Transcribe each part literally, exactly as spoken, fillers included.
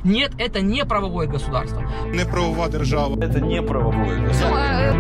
Нет, это не правовое государство. Не правова держава. Это не правовое государство.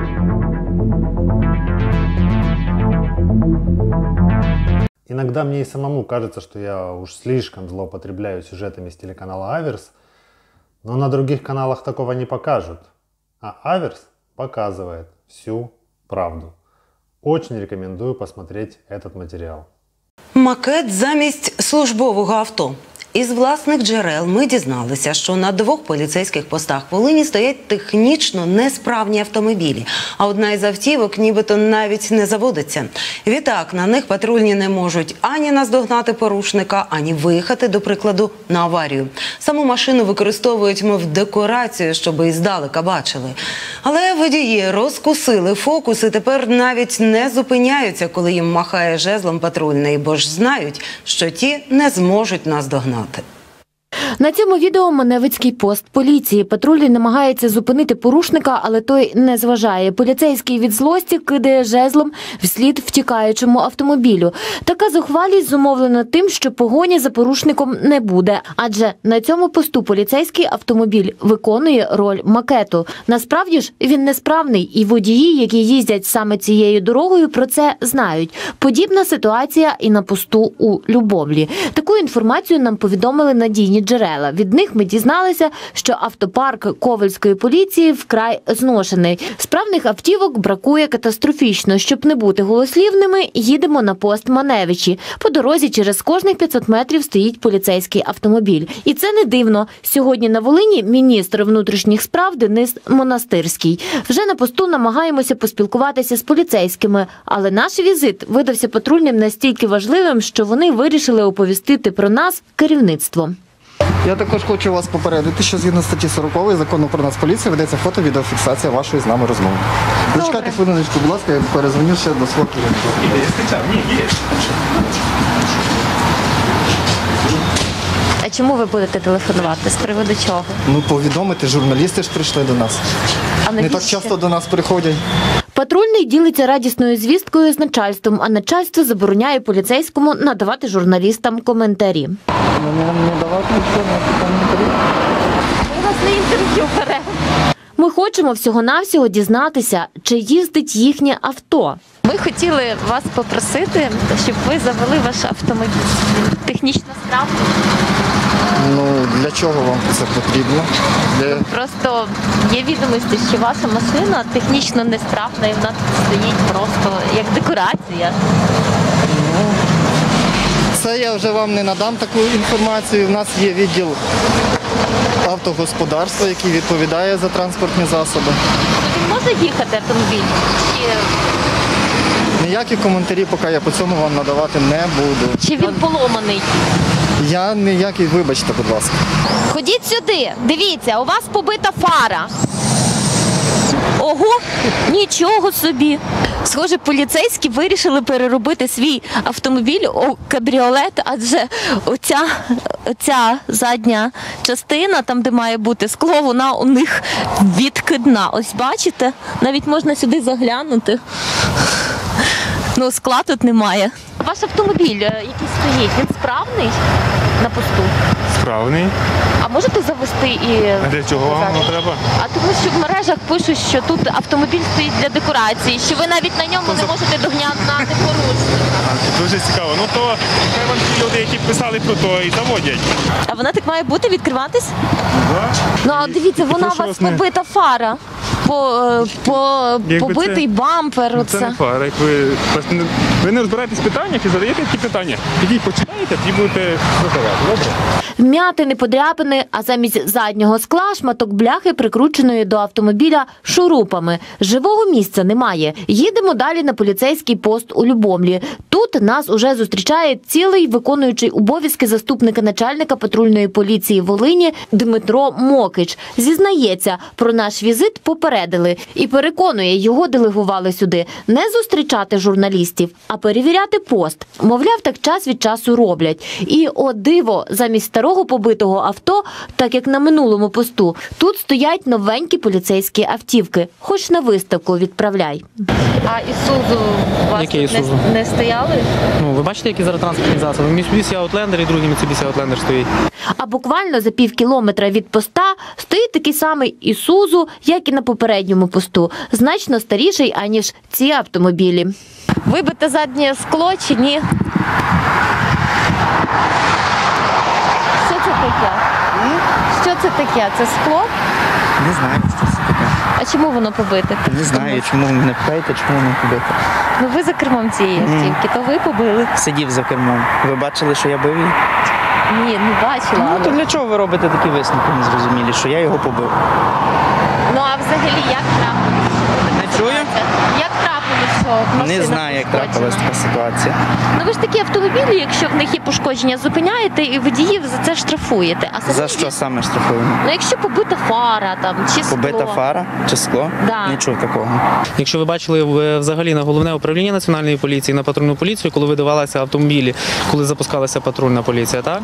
Иногда мне и самому кажется, что я уж слишком злоупотребляю сюжетами с телеканала Аверс, но на других каналах такого не покажут. А Аверс показывает всю правду. Очень рекомендую посмотреть этот материал. Макет замість службового авто. Із власних джерел ми дізналися, що на двох поліцейських постах Волині стоять технічно несправні автомобілі, а одна із автівок нібито навіть не заводиться. Відтак, на них патрульні не можуть ані наздогнати порушника, ані виїхати, до прикладу, на аварію. Саму машину використовують, мов декорацію, щоб і здалека бачили. Але водії розкусили фокус і тепер навіть не зупиняються, коли їм махає жезлом патрульний, бо ж знають, що ті не зможуть наздогнати. На цьому відео маневицький пост поліції. Патрульний намагається зупинити порушника, але той не зважає. Поліцейський від злості кидає жезлом вслід втікаючому автомобілю. Така зухвалість зумовлена тим, що погоні за порушником не буде. Адже на цьому посту поліцейський автомобіль виконує роль макету. Насправді ж він несправний, і водії, які їздять саме цією дорогою, про це знають. Подібна ситуація і на посту у Любомлі. Таку інформацію нам повідомили надійні джерела. Від них ми дізналися, що автопарк Ковельської поліції вкрай зношений. Справних автівок бракує катастрофічно. Щоб не бути голослівними, їдемо на пост Маневичі. По дорозі через кожних п'ятсот метрів стоїть поліцейський автомобіль. І це не дивно. Сьогодні на Волині міністр внутрішніх справ Денис Монастирський. Вже на посту намагаємося поспілкуватися з поліцейськими. Але наш візит видався патрульним настільки важливим, що вони вирішили оповістити про нас керівництво. Я також хочу вас попередити, що згідно статті сорокової Закону про Нацполіцію ведеться фото-відеофіксація вашої з нами розмови. Зачекайте хвилиночку, будь ласка, я перезвоню ще до свого керівника. А чому ви будете телефонувати? З приводу чого? Ну, повідомити, журналісти ж прийшли до нас. А не так часто до нас приходять. Патрульний ділиться радісною звісткою з начальством, а начальство забороняє поліцейському надавати журналістам коментарі. Мені не давати коментарі? Ми вас на інтерв'ю беремо. Ми хочемо всього-навсього дізнатися, чи їздить їхнє авто. Ми хотіли вас попросити, щоб ви завели ваш автомобіль. Технічно справний? Ну, для чого вам це потрібно? Для... Просто є відомості, що ваша машина технічно несправна і вона тут стоїть просто як декорація. Ну, це я вже вам не надам таку інформацію. У нас є відділ автогосподарства, який відповідає за транспортні засоби. Він може їхати автомобіль? Чи... Ніякі коментарі поки я по цьому вам надавати не буду. Чи він поломаний? Я ніякий, вибачте, будь ласка. Ходіть сюди, дивіться, у вас побита фара. Ого, нічого собі. Схоже, поліцейські вирішили переробити свій автомобіль у кабріолет, адже оця, оця задня частина, там де має бути скло, вона у них відкидна. Ось бачите, навіть можна сюди заглянути. Ну, скла тут немає. Ваш автомобіль, який стоїть, він справний на посту? Справний. А можете завести і... А для чого вам воно треба? А тому що в мережах пишуть, що тут автомобіль стоїть для декорації, що ви навіть на ньому не можете доглянути порушника. А, дуже цікаво. Ну то хай вам ті люди, які писали про то, і заводять. А вона так має бути, відкриватись? Да. Ну, а дивіться, вона у вас не... побита фара. По, по, побитий це... бампер. Ну, оце. це не фара. Як ви... ви не розбираєтесь в питаннях і задаєте такі питання. Підіть, почитаєте, і будете розбирати. Добре? Вмятини, подряпини, а замість заднього скла шматок бляхи, прикрученої до автомобіля шурупами. Живого місця немає. Їдемо далі на поліцейський пост у Любомлі. Тут нас уже зустрічає цілий виконуючий обов'язки заступника начальника патрульної поліції Волині Дмитро Мокич. Зізнається, про наш візит попередили і переконує, його делегували сюди не зустрічати журналістів, а перевіряти пост. Мовляв, так час від часу роблять. І, о диво, замість старого старого побитого авто, так як на минулому посту, тут стоять новенькі поліцейські автівки. Хоч на виставку відправляй. А Ісузу у вас Яке тут не, Ісузу? не стояли? Ну, ви бачите, які зараз транспортні засоби? Mitsubishi Outlander і другий Mitsubishi Outlander стоїть. А буквально за пів кілометра від поста стоїть такий самий Ісузу, як і на попередньому посту. Значно старіший, аніж ці автомобілі. Вибите заднє скло чи ні? Що це таке? Що це таке? Це скло? Не знаю, що це таке. А чому воно побите? Не знаю, чому ви мене питаєте, чому воно побите. Ну ви за кермом цієї автівки, то ви побили. Сидів за кермом. Ви бачили, що я бив її? Ні, не бачила. Ну, то але- для чого ви робите такі висновки незрозумілі, що я його побив? Ну а взагалі як трапилось? Не чую? Як трапилось, що машина Не знаю, як пошкоджена? трапилась така ситуація. Ну ви ж такі автомобілі, якщо в них є пошкодження, зупиняєте і водіїв за це штрафуєте. А За самі- що саме штрафуємо? Ну якщо побита фара там чи скло. Побита фара чи скло? Да. Не чув такого. Якщо ви бачили в- взагалі на головне управління Національної поліції, на патрульну поліцію, коли видавалися автомобілі, коли запускалася патрульна поліція, так?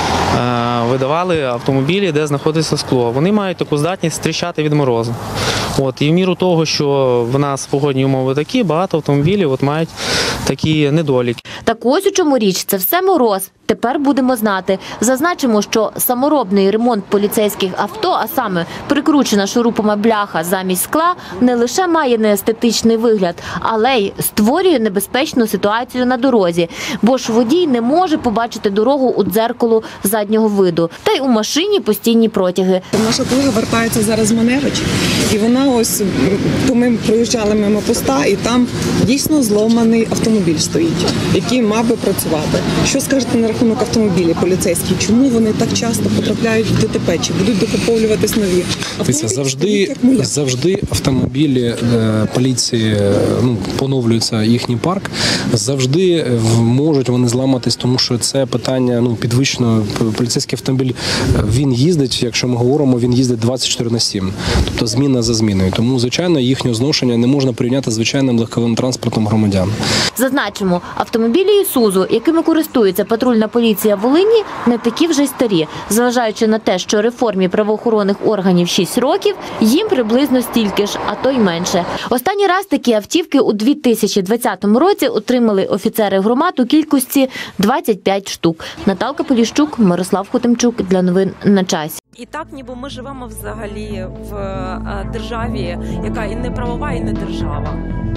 Е, видавали автомобілі, де знаходиться скло. Вони мають таку здатність тріщати від морозу. От, і в міру того, що в нас погодні умови такі, багато автомобілів от мають такі недоліки. Так ось у чому річ, це все мороз. Тепер будемо знати. Зазначимо, що саморобний ремонт поліцейських авто, а саме прикручена шурупами бляха замість скла, не лише має неестетичний вигляд, але й створює небезпечну ситуацію на дорозі. Бо ж водій не може побачити дорогу у дзеркало заднього виду. Та й у машині постійні протяги. Наша колега вертається зараз з Маневич, і вона ось, то ми проїжджали мимо поста, і там дійсно зломаний автомобіль стоїть, який мав би працювати. Що скажете на рахунок автомобілів поліцейських? Чому вони так часто потрапляють в ДТП? Чи будуть докуповуватись нові? Дивіться, завжди, завжди автомобілі е, поліції, е, ну, поновлюється їхній парк, завжди е, можуть вони зламатись, тому що це питання ну, підвищено. Поліцейський автомобіль, е, він їздить, якщо ми говоримо, він їздить двадцять чотири на сім, тобто зміна за зміною. Тому, звичайно, їхнє зношення не можна порівняти з звичайним легковим транспортом громадян. Зазначимо, автомобілі «Ісузу», якими користується патрульна поліція Волині, не такі вже й старі. Зважаючи на те, що реформі правоохоронних органів шість років, їм приблизно стільки ж, а то й менше. Останній раз такі автівки у дві тисячі двадцятому році отримали офіцери громад у кількості двадцять п'ять штук. Наталка Поліщук, Мирослав Хотимчук для новин на часі. І так, ніби ми живемо взагалі в е, державі, яка і не правова, і не держава.